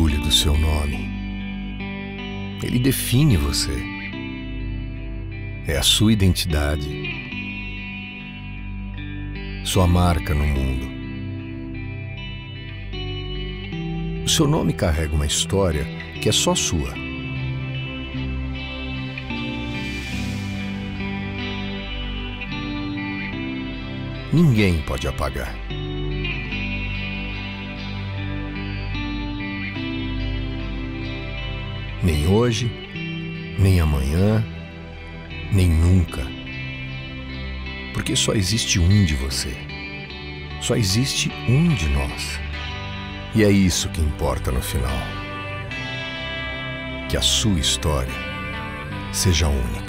orgulho do seu nome. Ele define você. É a sua identidade, sua marca no mundo. O seu nome carrega uma história que é só sua. Ninguém pode apagar. Nem hoje, nem amanhã, nem nunca. Porque só existe um de você. Só existe um de nós. E é isso que importa no final. Que a sua história seja única.